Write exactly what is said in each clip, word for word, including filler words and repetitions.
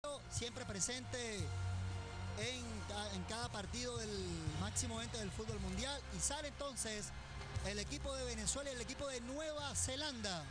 Siempre presente en, en cada partido del máximo evento del fútbol mundial. Y sale entonces el equipo de Venezuela y el equipo de Nueva Zelanda.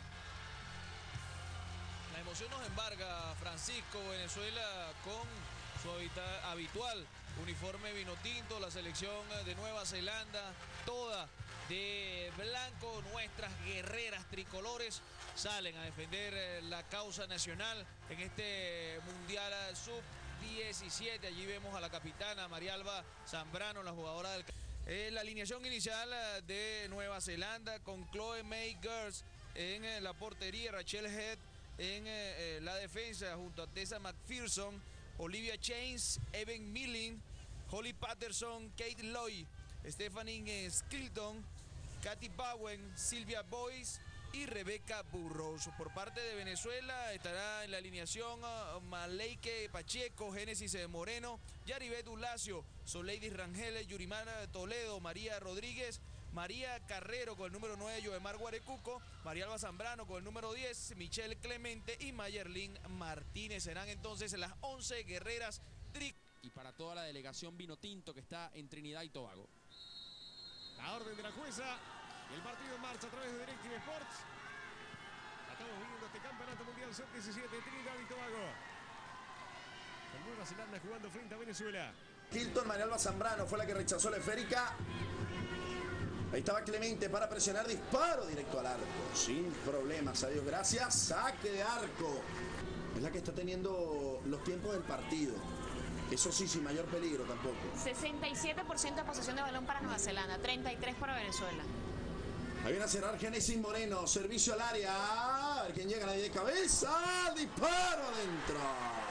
La emoción nos embarga, Francisco. Venezuela con su habitual uniforme vino tinto, la selección de Nueva Zelanda, toda de blanco. Nuestras guerreras tricolores salen a defender la causa nacional en este Mundial sub diecisiete. Allí vemos a la capitana Marialba Zambrano, la jugadora del... Eh, la alineación inicial de Nueva Zelanda con Chloe May Girls en eh, la portería, Rachel Head en eh, la defensa junto a Tessa McPherson, Olivia Chains, Evan Milling, Holly Patterson, Kate Lloyd, Stephanie Skilton, Katy Bowen, Silvia Boyce y Rebeca Burrows. Por parte de Venezuela estará en la alineación uh, Maleike Pacheco, Génesis Moreno, Yaribet Ulacio, Soleidis Rangel, Yurimana Toledo, María Rodríguez, María Carrero con el número nueve, Joemar Guarecuco, Marialba Zambrano con el número diez, Michelle Clemente y Mayerlin Martínez. Serán entonces las once guerreras tri... Y para toda la delegación vino tinto que está en Trinidad y Tobago. La orden de la jueza y el partido en marcha a través de DirecTV Sports. Estamos viendo este campeonato mundial sub diecisiete de Trinidad y Tobago. Con Nueva Zelanda jugando frente a Venezuela. Hilton, Marialba Zambrano fue la que rechazó la esférica. Ahí estaba Clemente para presionar, disparo directo al arco, sin problemas, a Dios gracias, saque de arco. Es la que está teniendo los tiempos del partido. Eso sí, sin mayor peligro tampoco. sesenta y siete por ciento de posesión de balón para Nueva Zelanda, treinta y tres para Venezuela. Ahí viene a cerrar Génesis Moreno, servicio al área. A ver quién llega, nadie de cabeza. Disparo adentro.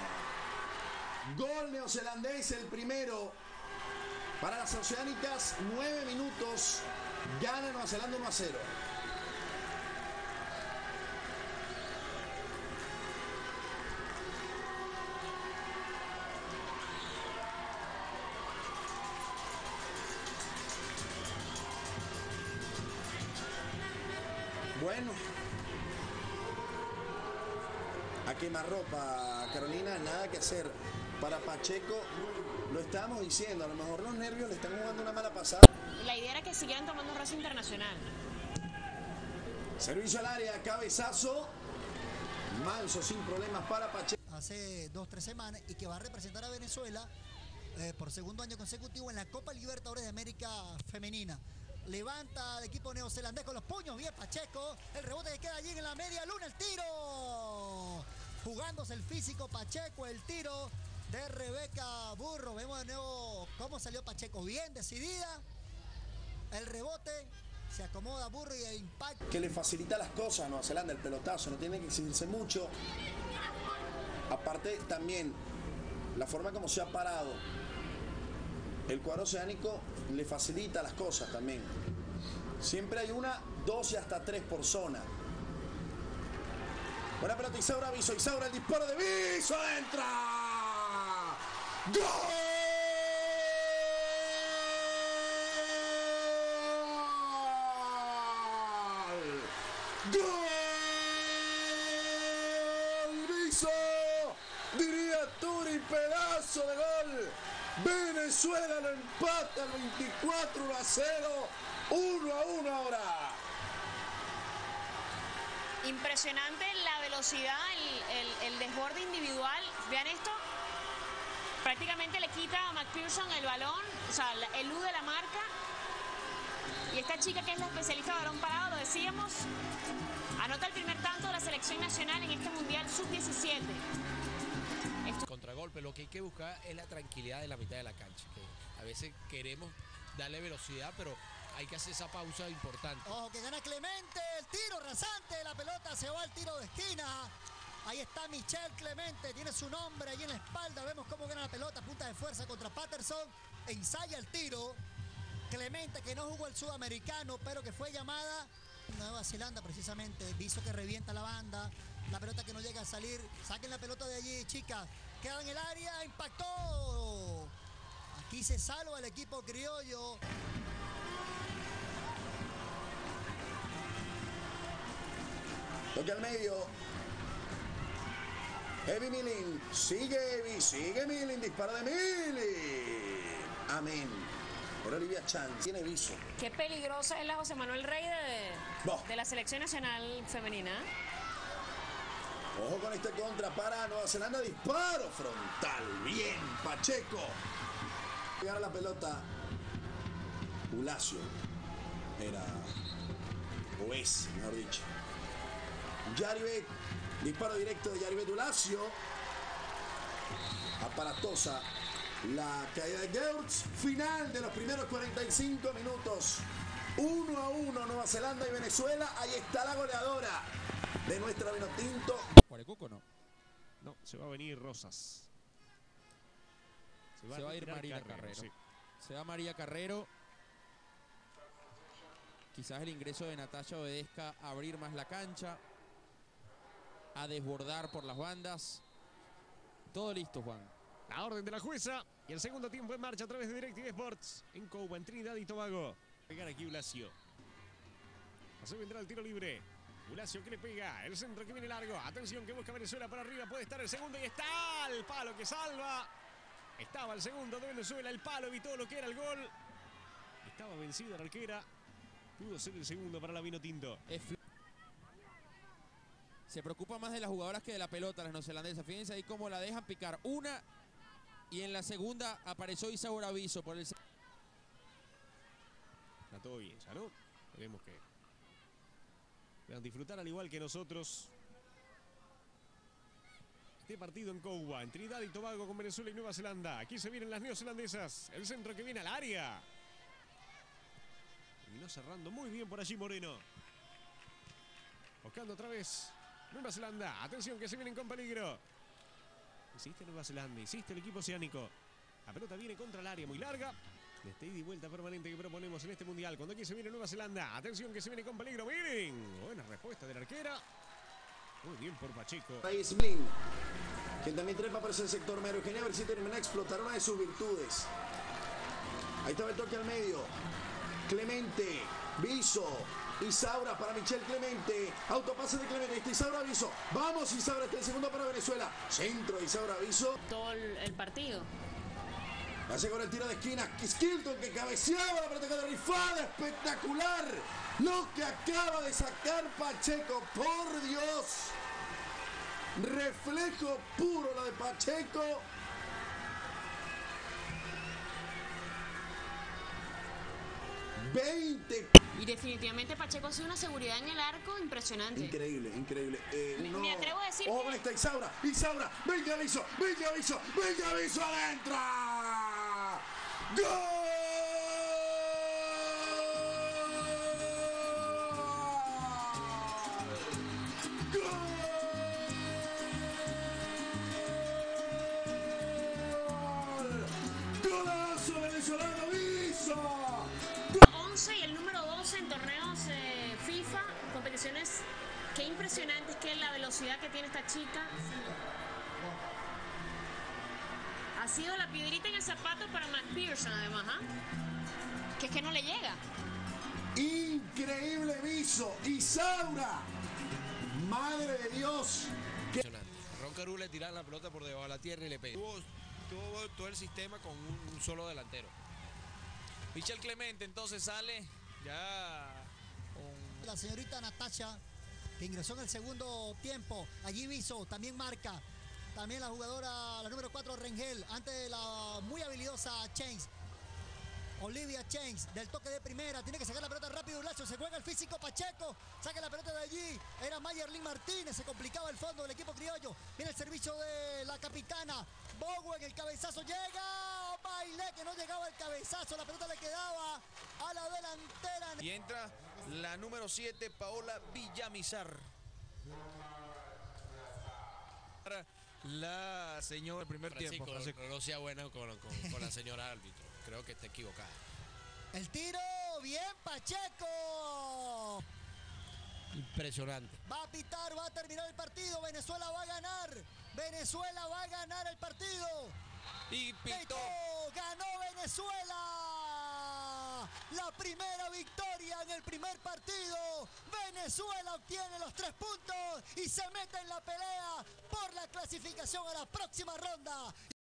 Gol neozelandés, el primero para las oceánicas. Nueve minutos. Gana Nueva Zelanda uno a cero. Bueno, a quemarropa, Carolina, nada que hacer. Para Pacheco, lo estábamos diciendo, a lo mejor los nervios le están jugando una mala pasada. La idea era que siguieran tomando un roce internacional. Servicio al área, cabezazo. Manso, sin problemas para Pacheco. Hace dos, tres semanas y que va a representar a Venezuela eh, por segundo año consecutivo en la Copa Libertadores de América Femenina. Levanta el equipo neozelandés con los puños, bien Pacheco, el rebote que queda allí en la media luna, el tiro, jugándose el físico Pacheco, el tiro de Rebeca Burro. Vemos de nuevo cómo salió Pacheco, bien decidida, el rebote, se acomoda Burro y el impacto. Que le facilita las cosas a Nueva Zelanda, el pelotazo, no tiene que exigirse mucho. Aparte también, la forma como se ha parado el cuadro oceánico le facilita las cosas también. Siempre hay una, dos y hasta tres por zona. Buena pelota Isaura, Viso, Isaura, el disparo de Viso, entra. ¡Gol! ¡Gol! Viso, diría Turi, pedazo de gol. Venezuela lo empata al veinticuatro a cero, uno a uno ahora. Impresionante la velocidad, el, el, el desborde individual. Vean esto, prácticamente le quita a McPherson el balón, o sea, elude la marca. Y esta chica que es la especialista de balón parado, lo decíamos, anota el primer tanto de la selección nacional en este Mundial sub diecisiete. Contragolpe, lo que hay que buscar es la tranquilidad de la mitad de la cancha, que a veces queremos darle velocidad, pero hay que hacer esa pausa importante. Ojo que gana Clemente, el tiro rasante, la pelota se va al tiro de esquina. Ahí está Michelle Clemente, tiene su nombre ahí en la espalda, vemos cómo gana la pelota, punta de fuerza contra Patterson, ensaya el tiro. Clemente que no jugó el sudamericano, pero que fue llamada Nueva Zelanda precisamente, viso que revienta la banda, la pelota que no llega a salir, saquen la pelota de allí, chicas, queda en el área, impactó, aquí se salva el equipo criollo. Toque al medio, Evi Milling, sigue Evi, sigue Milling, dispara de Milling. Amén. Pero Olivia Chan tiene viso. Qué peligrosa es la José Manuel Rey de, Bo. de la selección nacional femenina. Ojo con este contra para Nueva Zelanda, disparo frontal. Bien, Pacheco. Llegar a la pelota. Ulacio. Era. O es, mejor dicho. Yaribet. Disparo directo de Yaribet Ulacio. Aparatosa la caída de Geurts. Final de los primeros cuarenta y cinco minutos. uno a uno Nueva Zelanda y Venezuela. Ahí está la goleadora de nuestra Vinotinto. Cuarecuco no. No, se va a venir Rosas. Se va a ir retirar María Carrero. sí. Se va María Carrero. Quizás el ingreso de Natacha obedezca a abrir más la cancha, a desbordar por las bandas. Todo listo, Juan. La orden de la jueza y el segundo tiempo en marcha a través de DirecTV Sports en Couva, en Trinidad y Tobago. Pegar aquí Ulacio. Así vendrá el tiro libre. Ulacio que le pega, el centro que viene largo. Atención que busca Venezuela para arriba. Puede estar el segundo y está el palo que salva. Estaba el segundo de Venezuela, el palo evitó lo que era el gol. Estaba vencida la arquera. Pudo ser el segundo para la Vinotinto. Se preocupa más de las jugadoras que de la pelota las neozelandesas. Fíjense ahí cómo la dejan picar. Una y en la segunda apareció Isaura Aviso por el... Está todo bien ya, ¿no? Veremos que puedan disfrutar al igual que nosotros este partido en Couva, en Trinidad y Tobago con Venezuela y Nueva Zelanda. Aquí se vienen las neozelandesas. El centro que viene al área. Terminó cerrando muy bien por allí Moreno. Buscando otra vez Nueva Zelanda. Atención que se vienen con peligro. Insiste Nueva Zelanda, insiste el equipo oceánico. La pelota viene contra el área muy larga. De este ida y vuelta permanente que proponemos en este mundial. Cuando aquí se viene Nueva Zelanda. Atención que se viene con peligro. Miren. Buena respuesta de la arquera. Muy bien por Pacheco. Ahí es Blin, quien también trepa por ese sector mero. Eugenia a ver si termina a explotar una de sus virtudes. Ahí estaba el toque al medio. Clemente, Viso, Isaura para Michelle Clemente. Autopase de Clemente. Ahí está Isaura Viso. Vamos Isaura, está el segundo para Venezuela. Centro de Isaura Viso. Todo el, el partido. Hace con el tiro de esquina. Skilton que cabeceaba la pelota de rifada. Espectacular. Lo que acaba de sacar Pacheco. Por Dios. Reflejo puro lo de Pacheco. veinte. Y definitivamente Pacheco ha sido una seguridad en el arco impresionante. Increíble, increíble. Eh, Me- no. me atrevo a decir Ojo que- con esta Isaura. Isaura. Venga aviso. Venga aviso. Venga aviso adentro. ¡Gol! ¡Gol! ¡Golazo venezolano Viso! once y el número doce en torneos eh, FIFA, competiciones. Qué impresionante es que la velocidad que tiene esta chica. Ha sido la piedrita en el zapato para McPherson además, ¿ah? Que es que no le llega. Increíble Viso. Isaura. Madre de Dios. Impresionante. Ron Carew le tiraba la pelota por debajo de la tierra y le pega. Tuvo, tuvo todo el sistema con un, un solo delantero. Michelle Clemente entonces sale ya con... La señorita Natacha, que ingresó en el segundo tiempo. Allí Viso también marca. También la jugadora, la número cuatro, Rengel, ante de la muy habilidosa Chains. Olivia Chains, del toque de primera, tiene que sacar la pelota rápido, Ulacio, se juega el físico Pacheco, saca la pelota de allí, era Mayerlin Martínez, se complicaba el fondo del equipo criollo, viene el servicio de la capitana, Bowen, el cabezazo llega, baile que no llegaba el cabezazo, la pelota le quedaba a la delantera. Y entra la número siete, Paola Villamizar. La señora, el primer Francisco, tiempo. Francisco. no, no sea bueno con, con- con la señora árbitro. Creo que está equivocada. El tiro, bien Pacheco. Impresionante. Va a pitar, va a terminar el partido. Venezuela va a ganar. Venezuela va a ganar el partido. Y pitó. Pitó, ganó Venezuela. La primera victoria en el primer partido. Venezuela obtiene los tres puntos y se mete en la pelea por la clasificación. clasificación a la próxima ronda.